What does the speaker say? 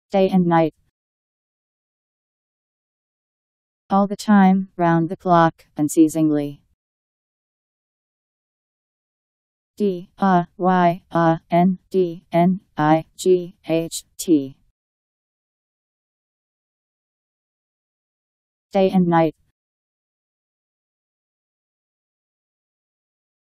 Day and night. All the time, round the clock, unceasingly. DYANDNIGHT. Day and night.